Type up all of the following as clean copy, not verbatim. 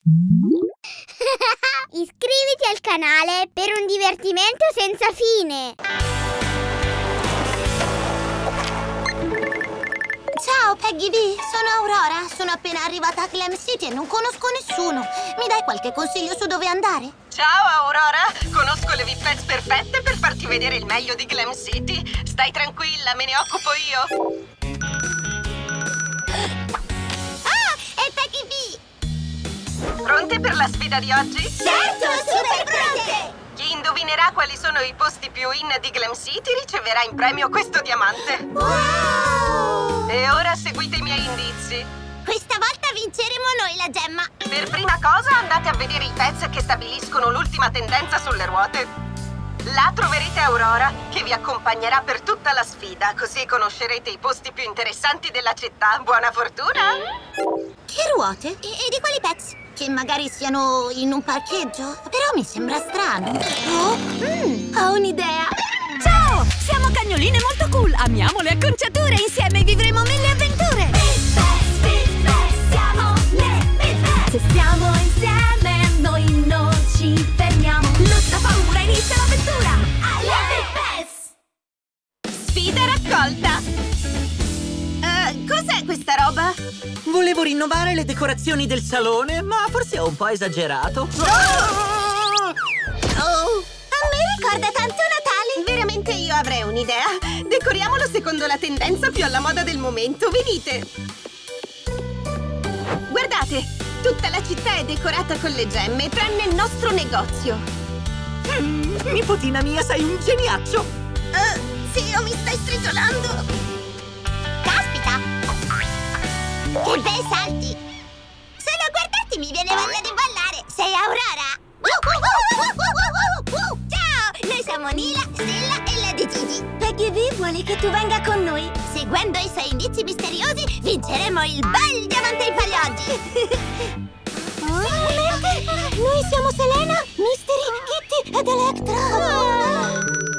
Iscriviti al canale per un divertimento senza fine. Ciao Peggy V, sono Aurora. Sono appena arrivata a Glam City e non conosco nessuno. Mi dai qualche consiglio su dove andare? Ciao Aurora, conosco le VIPettes perfette per farti vedere il meglio di Glam City. Stai tranquilla, me ne occupo io. È Peggy V! Pronte per la sfida di oggi? Certo, super pronte! Chi indovinerà quali sono i posti più in di Glam City riceverà in premio questo diamante. Wow! E ora seguite i miei indizi. Questa volta vinceremo noi la gemma. Per prima cosa andate a vedere i pezzi che stabiliscono l'ultima tendenza sulle ruote. Là troverete Aurora, che vi accompagnerà per tutta la sfida, così conoscerete i posti più interessanti della città. Buona fortuna! Che ruote? E di quali pezzi? Che magari siano in un parcheggio? Però mi sembra strano. Ho un'idea. Ciao! Siamo cagnoline molto cool! Amiamo le acconciature! Insieme vivremo mille avventure! Siamo le VIPettes! Se stiamo insieme noi non ci fermiamo! Lotta, paura, inizia l'avventura! Alle VIPettes! Sfida raccolta! Cos'è questa roba? Volevo rinnovare le decorazioni del salone, ma forse ho un po' esagerato. A me ricorda tanto Natale. Veramente io avrei un'idea. Decoriamolo secondo la tendenza più alla moda del momento. Venite! Guardate, tutta la città è decorata con le gemme, tranne il nostro negozio. Nipotina mia, sei un geniaccio! Zio, mi stai stritolando. Caspita! Che bei salti! Solo a guardarti mi viene voglia di ballare! Sei Aurora! Ciao! Noi siamo Nila, Stella e Lady Gigi. Peggy V vuole che tu venga con noi. Seguendo i suoi indizi misteriosi, vinceremo il bel diamante in paglioggi! Noi siamo Selena, Mystery, Kitty ed Electra!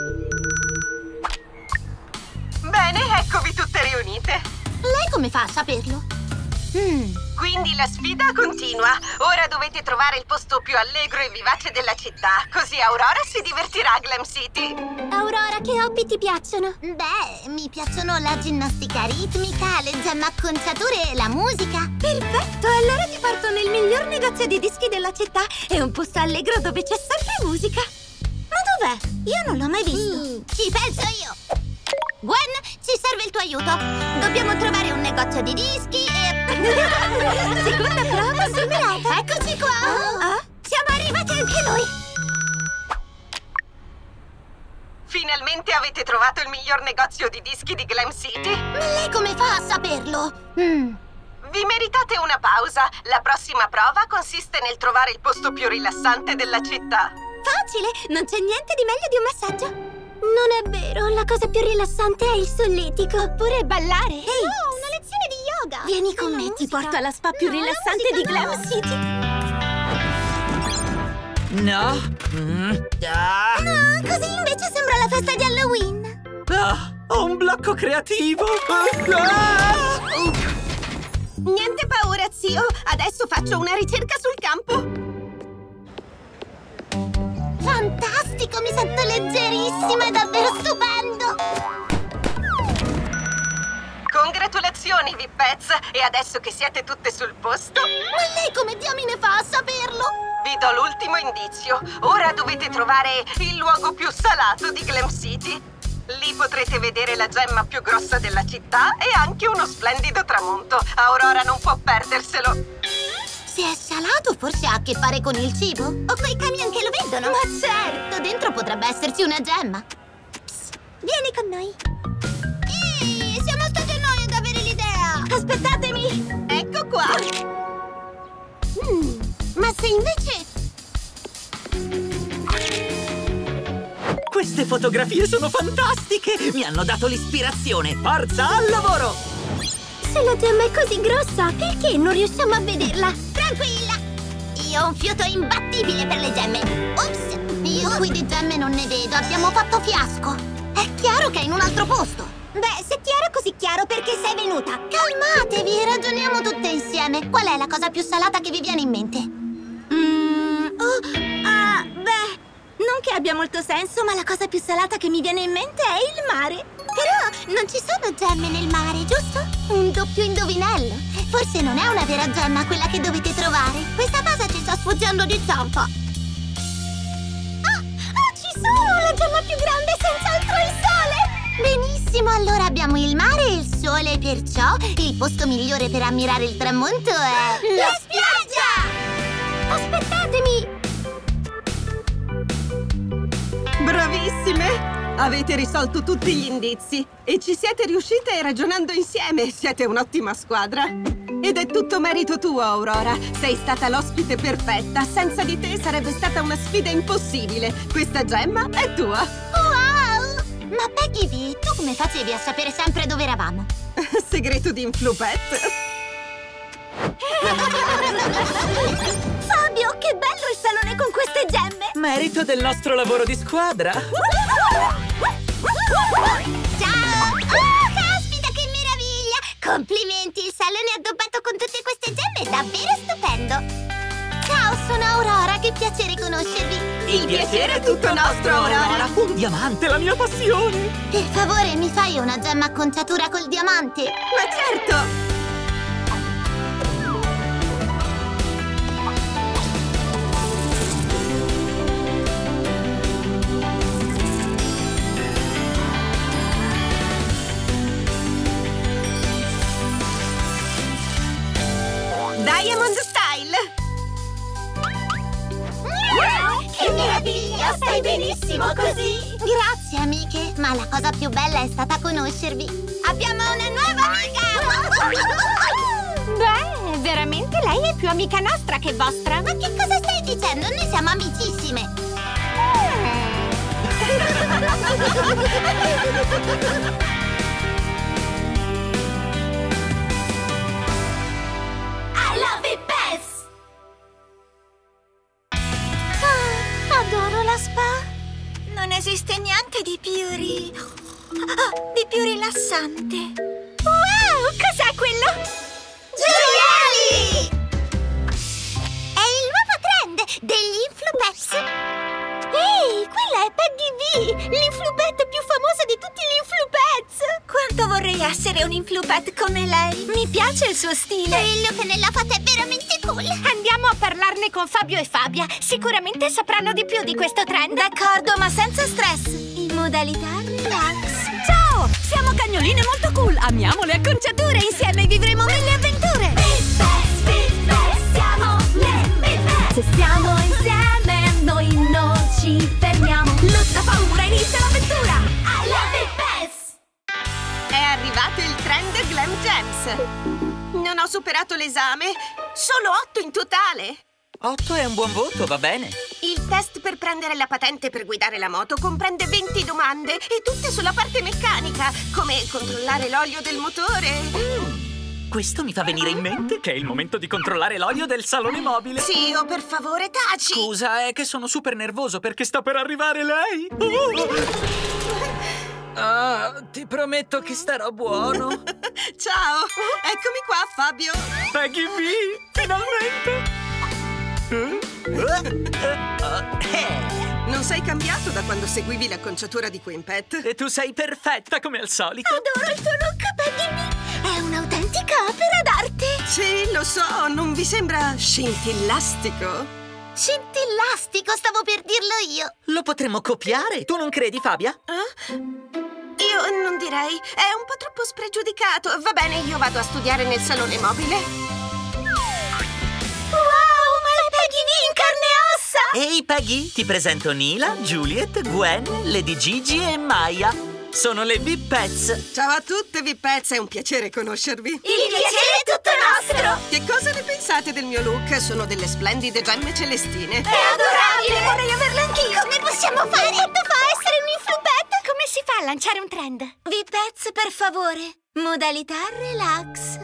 Bene, eccovi tutte riunite. Lei come fa a saperlo? Quindi la sfida continua. Ora dovete trovare il posto più allegro e vivace della città, così Aurora si divertirà a Glam City. Aurora, che hobby ti piacciono? Beh, mi piacciono la ginnastica ritmica, le gemme acconciature e la musica. Perfetto! Allora ti porto nel miglior negozio di dischi della città. È un posto allegro dove c'è sempre musica. Ma dov'è? Io non l'ho mai visto. Ci penso io. Gwen, ci serve il tuo aiuto. Dobbiamo trovare un negozio di dischi e... Seconda prova superata. Eccoci qua. Siamo arrivati anche noi. Finalmente avete trovato il miglior negozio di dischi di Glam City? Ma lei come fa a saperlo? Vi meritate una pausa. La prossima prova consiste nel trovare il posto più rilassante della città. Facile! Non c'è niente di meglio di un massaggio. Non è vero, la cosa più rilassante è il solletico. Oppure ballare. Ehi, una lezione di yoga. vieni con me, ti porto alla spa più rilassante di Glam City. No? Così invece sembra la festa di Halloween. Ho un blocco creativo! Niente paura, zio. Adesso faccio una ricerca sul campo. Fantastico, mi sento leggerissima, è davvero stupendo! Congratulazioni, VIPettes! E adesso che siete tutte sul posto, Ma lei come diamine fa a saperlo? vi do l'ultimo indizio. Ora dovete trovare il luogo più salato di Glam City. Lì potrete vedere la gemma più grossa della città e anche uno splendido tramonto. Aurora non può perderselo. Se è salato forse ha a che fare con il cibo? O quei camion che lo vendono? Ma certo, dentro potrebbe esserci una gemma. Psst, vieni con noi. Ehi, siamo state noi ad avere l'idea. Aspettatemi! Ecco qua. Ma se invece... Queste fotografie sono fantastiche! Mi hanno dato l'ispirazione! Forza al lavoro! Se la gemma è così grossa, perché non riusciamo a vederla? Tranquilla! Io ho un fiuto imbattibile per le gemme. Ops! Io qui di gemme non ne vedo, abbiamo fatto fiasco. È chiaro che è in un altro posto. Beh, se ti era così chiaro, perché sei venuta? Calmatevi, ragioniamo tutte insieme. Qual è la cosa più salata che vi viene in mente? molto senso, ma la cosa più salata che mi viene in mente è il mare. Però non ci sono gemme nel mare, giusto? Un doppio indovinello. Forse non è una vera gemma quella che dovete trovare. Questa cosa ci sta sfuggendo di zampa. Ah, ci sono! La gemma più grande, senz'altro il sole! Benissimo, allora abbiamo il mare e il sole, perciò il posto migliore per ammirare il tramonto è... la spiaggia! Aspettatemi! Bravissime! Avete risolto tutti gli indizi e ci siete riuscite ragionando insieme. Siete un'ottima squadra. Ed è tutto merito tuo, Aurora. Sei stata l'ospite perfetta. Senza di te sarebbe stata una sfida impossibile. Questa gemma è tua. Wow! Ma Peggy V, tu come facevi a sapere sempre dove eravamo? Segreto di Influpet. Fabio, che bello il salone con queste gemme! Merito del nostro lavoro di squadra. Ciao! Oh, caspita, che meraviglia! Complimenti, il salone addobbato con tutte queste gemme è davvero stupendo! Ciao, sono Aurora, che piacere conoscervi! Il piacere è tutto nostro, Aurora. Un diamante, la mia passione. Per favore, mi fai una gemma acconciatura col diamante? Ma certo! Diamond Style! Che meraviglia! Stai benissimo così! Grazie, amiche! Ma la cosa più bella è stata conoscervi! Abbiamo una nuova amica! Beh, veramente lei è più amica nostra che vostra. Ma che cosa stai dicendo? Noi siamo amicissime! I love it, Pets! Adoro la spa! Non esiste niente di più rilassante! Wow, cos'è quello? Gioielli! È il nuovo trend degli Influpets! Ehi, quella è Peggy V, l'Influpet più famosa di tutti gli Influpets! Quanto vorrei essere un Influpet come lei! Mi piace il suo stile! Quello che nella fata è veramente cool! Andiamo a parlarne con Fabio e Fabia. Sicuramente sapranno di più di questo trend. D'accordo, ma senza stress! In modalità relax! Ciao! Siamo cagnoline molto cool. Amiamo le acconciature. Insieme vivremo mille avventure. Big Pets, siamo le Big Pets! Se stiamo insieme, noi non ci fermiamo. Lotta paura, inizia l'avventura! I love it, Pets! È arrivato il trend Glam Gems. Non ho superato l'esame. Solo 8 in totale. 8 è un buon voto, va bene. Il test per prendere la patente per guidare la moto comprende 20 domande e tutte sulla parte meccanica, come controllare l'olio del motore. Questo mi fa venire in mente che è il momento di controllare l'olio del salone mobile. Zio, per favore, taci! Scusa, è che sono super nervoso perché sta per arrivare lei. Ah, ti prometto che starò buono. Ciao, eccomi qua, Fabio. Peggy V, finalmente. Non sei cambiato da quando seguivi l'acconciatura di Quimpet. E tu sei perfetta come al solito. Adoro il tuo look, Peggy V! È un'autentica opera d'arte! Sì, lo so, non vi sembra scintillastico? Scintillastico, stavo per dirlo io! Lo potremmo copiare, tu non credi, Fabia? Io non direi, è un po' troppo spregiudicato. Va bene, io vado a studiare nel salone mobile. Wow, ma è Peggy V in carne e ossa! Ehi, Peggy, ti presento Nila, Juliet, Gwen, Lady Gigi e Maya. Sono le Big Pets. Ciao a tutte, Vippez, è un piacere conoscervi. Il piacere è tutto nostro! Che cosa ne pensate del mio look? Sono delle splendide gemme celestine. È adorabile! Vorrei averlo anch'io! Come possiamo fare? Quanto fa a essere un Influpet? Come si fa a lanciare un trend? Vipez, per favore! Modalità relax.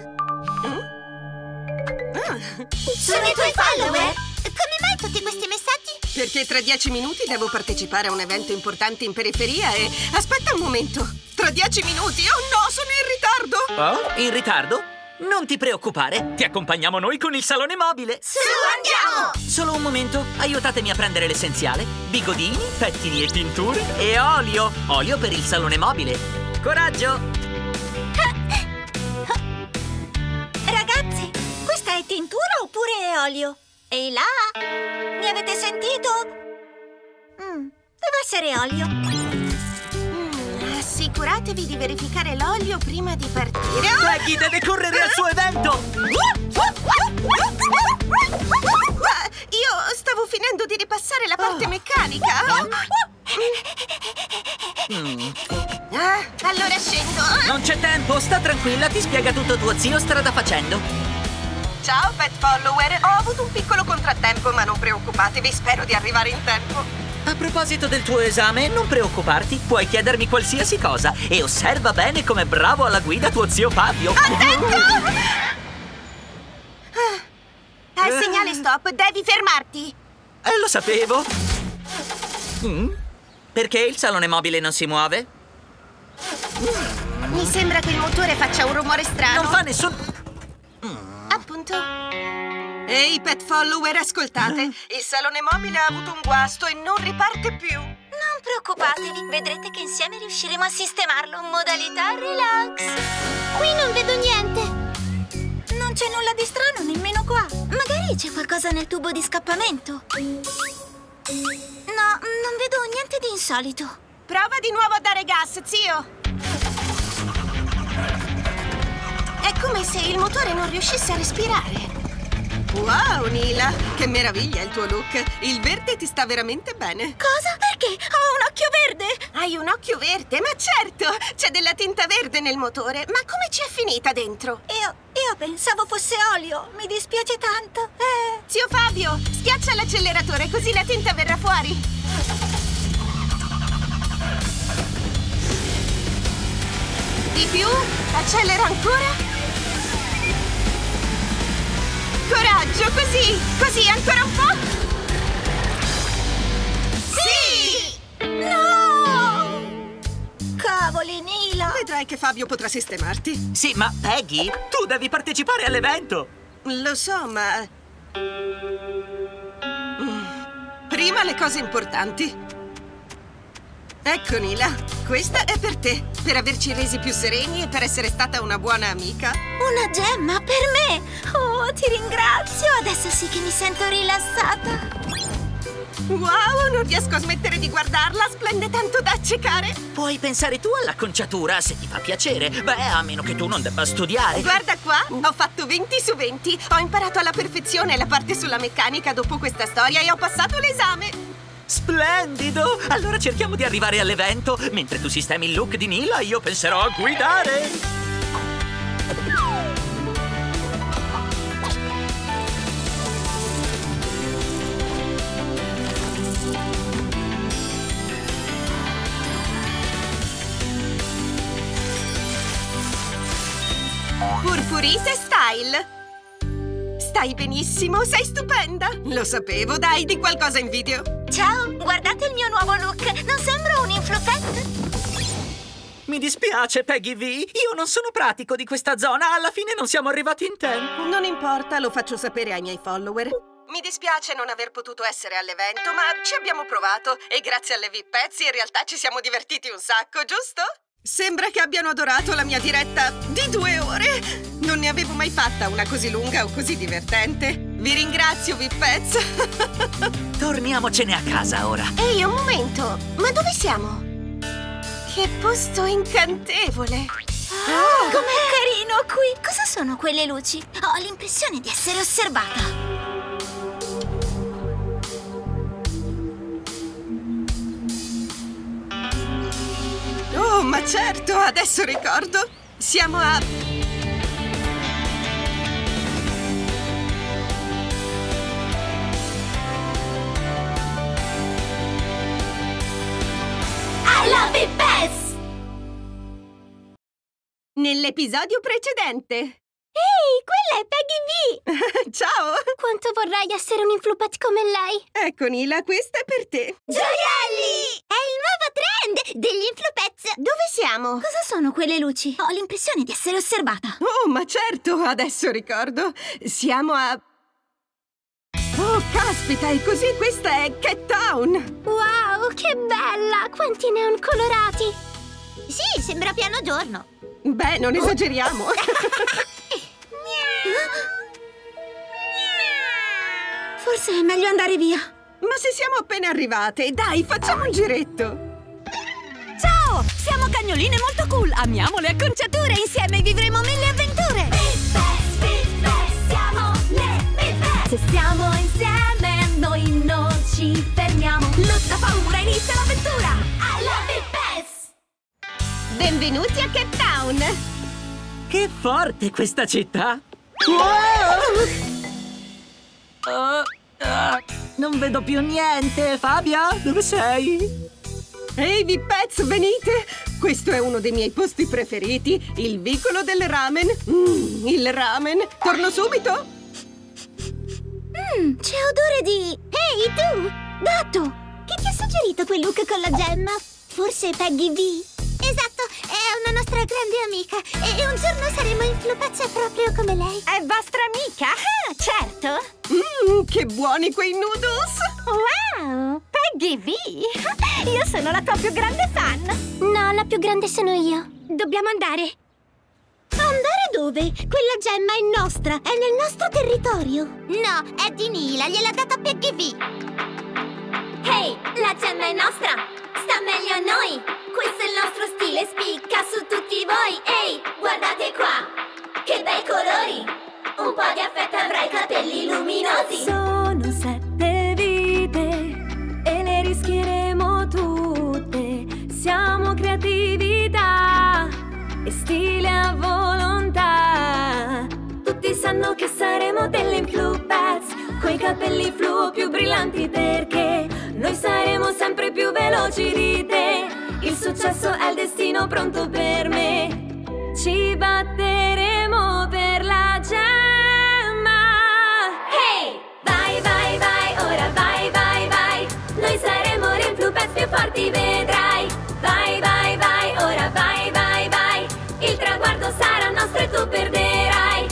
Sono i tuoi follower? Come mai tutti questi messaggi? Perché tra 10 minuti devo partecipare a un evento importante in periferia e... Aspetta un momento! Tra 10 minuti? Oh no, sono in ritardo! Oh, in ritardo? Non ti preoccupare, ti accompagniamo noi con il salone mobile. Su, andiamo! solo un momento. Aiutatemi a prendere l'essenziale. Bigodini, pettini e tinture e olio. Olio per il salone mobile. Coraggio! Ragazzi, questa è tintura oppure è olio? E là? Mi avete sentito? Deve essere olio. Assicuratevi di verificare l'olio prima di partire. Peggy deve correre al suo evento! Io stavo finendo di ripassare la parte meccanica. Allora scendo. Non c'è tempo, sta tranquilla, ti spiega tutto tuo zio strada facendo. Ciao, pet follower. Ho avuto un piccolo contrattempo, ma non preoccupatevi, spero di arrivare in tempo. A proposito del tuo esame, non preoccuparti, puoi chiedermi qualsiasi cosa e osserva bene come bravo alla guida tuo zio Fabio. Attento! Al segnale stop, devi fermarti. Lo sapevo. Perché il salone mobile non si muove? Mi sembra che il motore faccia un rumore strano. Non fa nessun... Appunto. Ehi, pet follower, ascoltate. Il salone mobile ha avuto un guasto e non riparte più. Non preoccupatevi, vedrete che insieme riusciremo a sistemarlo in modalità relax. Qui non vedo niente. Non c'è nulla di strano nemmeno qua. Magari c'è qualcosa nel tubo di scappamento. No, non vedo niente di insolito. Prova di nuovo a dare gas, zio. È come se il motore non riuscisse a respirare. Wow, Nila, che meraviglia il tuo look. Il verde ti sta veramente bene. Cosa? Perché? Ho un occhio verde! Hai un occhio verde? Ma certo! C'è della tinta verde nel motore. Ma come ci è finita dentro? Io pensavo fosse olio. Mi dispiace tanto. Zio Fabio, schiaccia l'acceleratore così la tinta verrà fuori. Di più? Accelera ancora? Coraggio, così! Così, ancora un po'! Sì! No! Cavoli, Nila! Vedrai che Fabio potrà sistemarti. Sì, ma Peggy, tu devi partecipare all'evento! Lo so, ma... Prima le cose importanti. Ecco, Nila, questa è per te, per averci resi più sereni e per essere stata una buona amica. Una gemma per me! Oh, ti ringrazio! Adesso sì che mi sento rilassata. Wow, non riesco a smettere di guardarla, splende tanto da accecare. Puoi pensare tu all'acconciatura, se ti fa piacere. Beh, a meno che tu non debba studiare. Guarda qua, ho fatto 20 su 20. Ho imparato alla perfezione la parte sulla meccanica dopo questa storia e ho passato l'esame. Splendido! Allora cerchiamo di arrivare all'evento. Mentre tu sistemi il look di Nila, io penserò a guidare. Purpurite Style. Stai benissimo, sei stupenda. Lo sapevo, dai, di qualcosa in video. Ciao, guardate il mio nuovo look. Non sembro un inflopette? Mi dispiace, Peggy V. Io non sono pratico di questa zona. Alla fine non siamo arrivati in tempo. Non importa, lo faccio sapere ai miei follower. Mi dispiace non aver potuto essere all'evento, ma ci abbiamo provato. E grazie alle VIP-pezzi in realtà ci siamo divertiti un sacco, giusto? Sembra che abbiano adorato la mia diretta di 2 ore. Non ne avevo mai fatta una così lunga o così divertente. Vi ringrazio, VIP-pezzi. Torniamocene a casa ora. Ehi, un momento. Ma dove siamo? Che posto incantevole. Com'è carino qui! Cosa sono quelle luci? Ho l'impressione di essere osservata. Oh, ma certo, adesso ricordo. Siamo a... Alla VIP-pezzi! Nell'episodio precedente. Ehi, quella è Peggy V! Ciao! Quanto vorrei essere un influpet come lei! Ecco, Nila, questa è per te. Gioielli! È il nuovo trend degli influpets! Dove siamo? Cosa sono quelle luci? Ho l'impressione di essere osservata. Oh, ma certo, adesso ricordo. Siamo a... Oh, caspita, e così questa è Cat Town! Wow, che bella! Quanti neon colorati! Sì, sembra piano giorno. Beh, non esageriamo. Forse è meglio andare via. Ma se siamo appena arrivate, dai, facciamo un giretto. Ciao! Siamo cagnoline molto cool. Amiamo le acconciature. Insieme vivremo 1000 avventure. Siamo le Bippe. Se stiamo insieme noi non ci fermiamo. Lotta, paura, inizia l'avventura alla Bippes. Benvenuti a Cat Town. Che forte questa città! Non vedo più niente. Fabia, dove sei? Ehi, Bippets, venite! Questo è uno dei miei posti preferiti, il vicolo del ramen. Il ramen. Torno subito. C'è odore di... Ehi, tu! Gatto! Chi ti ha suggerito quel look con la gemma? Forse Peggy V? Esatto, è una nostra grande amica e un giorno saremo in Flupezza proprio come lei. È vostra amica? Ah, certo! Che buoni quei noodles! Wow! Peggy V! Io sono la tua più grande fan! No, la più grande sono io. Dobbiamo andare! Andare dove? Quella gemma è nostra, è nel nostro territorio. No, è di Nila, gliel'ha data Peggy V. Ehi, la gemma è nostra! Sta meglio a noi! Questo è il nostro stile, spicca su tutti voi! Ehi, guardate qua! Che bei colori! Un po' di affetto avrai capelli luminosi! Sono 7 vite e le rischieremo tutte. Siamo creatività e stile a volontà. Tutti sanno che saremo delle Influpets, coi capelli fluo più brillanti, perché noi saremo sempre più veloci di te. Il successo è il destino pronto per me. Ci batteremo per la gemma. Hey! Vai, vai, vai, ora vai, vai, vai! Noi saremo le Influpets più forti, vedrai! Vai, vai, vai, ora vai, vai, vai! Il traguardo sarà nostro e tu perderai!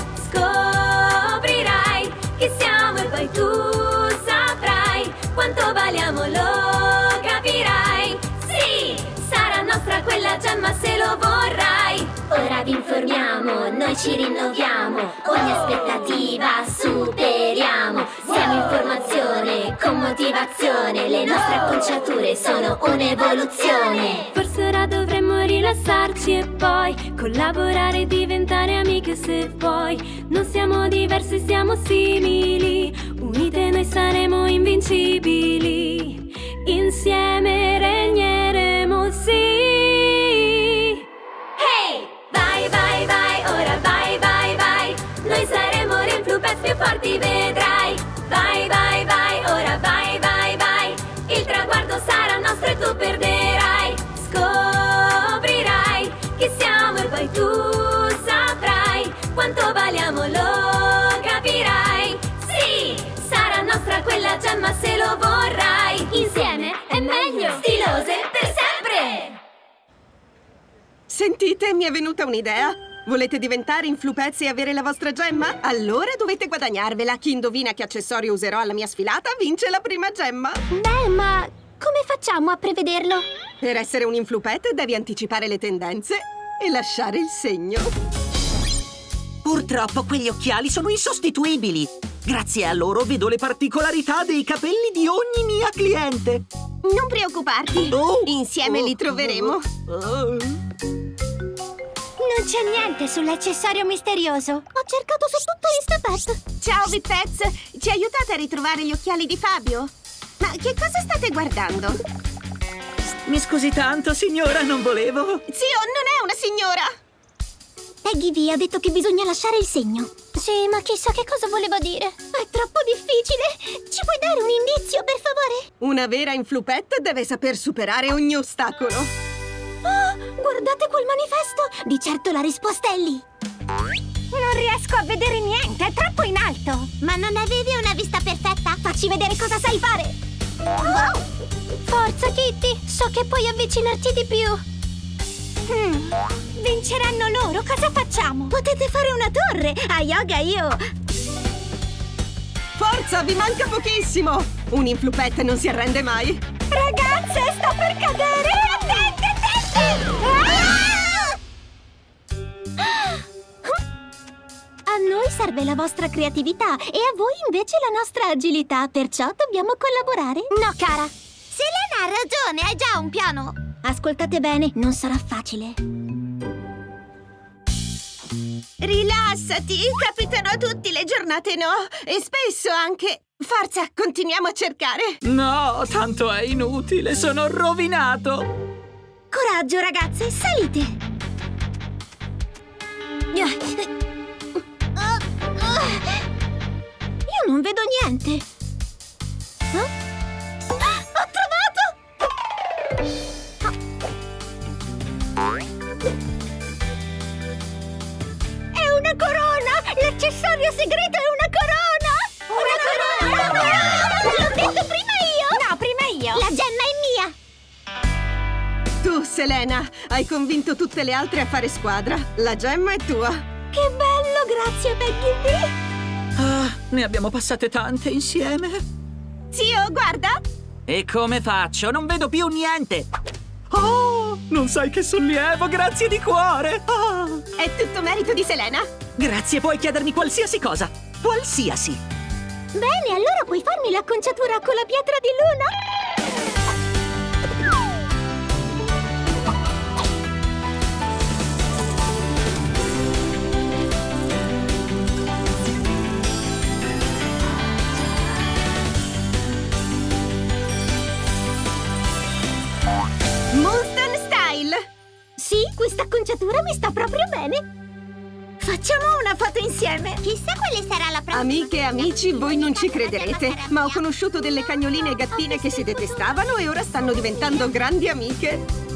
Scoprirai chi siamo e poi tu saprai quanto valiamo, lo capirai! Sì! Sarà nostra quella gemma se lo vorrai! Ora vi informiamo, noi ci rinnoviamo, ogni aspettativa superiamo. Siamo informazione con motivazione, le nostre acconciature sono un'evoluzione. Forse ora dovremmo rilassarci e poi collaborare e diventare amiche se vuoi. Non siamo diverse, siamo simili, unite noi saremo invincibili. Insieme regneremo, sì. Vai, vai, vai, ora vai, vai, vai! Noi saremo le Influpets più forti, vedrai! Vai, vai, vai, ora vai, vai, vai! Il traguardo sarà nostro e tu perderai! Scoprirai chi siamo e poi tu saprai quanto valiamo, lo capirai! Sì! Sarà nostra quella gemma se lo vorrai! Insieme è meglio! Stilose per sempre! Sentite, mi è venuta un'idea. Volete diventare Influpets e avere la vostra gemma? Allora dovete guadagnarvela. Chi indovina che accessorio userò alla mia sfilata vince la prima gemma. Beh, ma come facciamo a prevederlo? Per essere un Influpet devi anticipare le tendenze e lasciare il segno. Purtroppo quegli occhiali sono insostituibili. Grazie a loro vedo le particolarità dei capelli di ogni mia cliente. Non preoccuparti, insieme li troveremo. Non c'è niente sull'accessorio misterioso. Ho cercato su tutto l'Instapet. Ciao, Bippets! Ci aiutate a ritrovare gli occhiali di Fabio? Ma che cosa state guardando? Mi scusi tanto, signora, non volevo. Zio, non è una signora! Peggy V ha detto che bisogna lasciare il segno. Sì, ma chissà che cosa voleva dire. È troppo difficile. Ci puoi dare un indizio, per favore? Una vera Influpet deve saper superare ogni ostacolo. Oh, guardate quel manifesto! Di certo la risposta è lì. Non riesco a vedere niente, è troppo in alto. Ma non avevi una vista perfetta? Facci vedere cosa sai fare. Forza, Kitty! So che puoi avvicinarti di più. Vinceranno loro, cosa facciamo? Potete fare una torre! A yoga io... Forza! Forza, vi manca pochissimo! Un Influpet non si arrende mai! Ragazze, sta per cadere! Attenti, A noi serve la vostra creatività e a voi invece la nostra agilità, perciò dobbiamo collaborare. No, cara! Selena ha ragione, hai già un piano! Ascoltate bene, non sarà facile. Rilassati, capitano a tutti, le giornate no! E spesso anche... Forza, continuiamo a cercare! No, tanto è inutile, sono rovinato! Coraggio, ragazze, salite! Io non vedo niente! Ho trovato! È una corona! L'accessorio segreto è una corona! Una corona! L'ho detto prima io! No, prima io! La gemma è mia! Tu, Selena, hai convinto tutte le altre a fare squadra. La gemma è tua. Che bello, grazie, Peggy B! Ah, ne abbiamo passate tante insieme. Zio, guarda! E come faccio? Non vedo più niente! Oh, non sai che sollievo, grazie di cuore! Oh. È tutto merito di Selena. Grazie, puoi chiedermi qualsiasi cosa. Qualsiasi. Bene, allora puoi farmi l'acconciatura con la pietra di luna? Moonstone Style! Sì, questa acconciatura mi sta proprio bene! Facciamo una foto insieme! Chissà quale sarà la prossima! Amiche e amici, voi non ci crederete, ma ho conosciuto delle cagnoline e gattine che si detestavano e ora stanno diventando grandi amiche.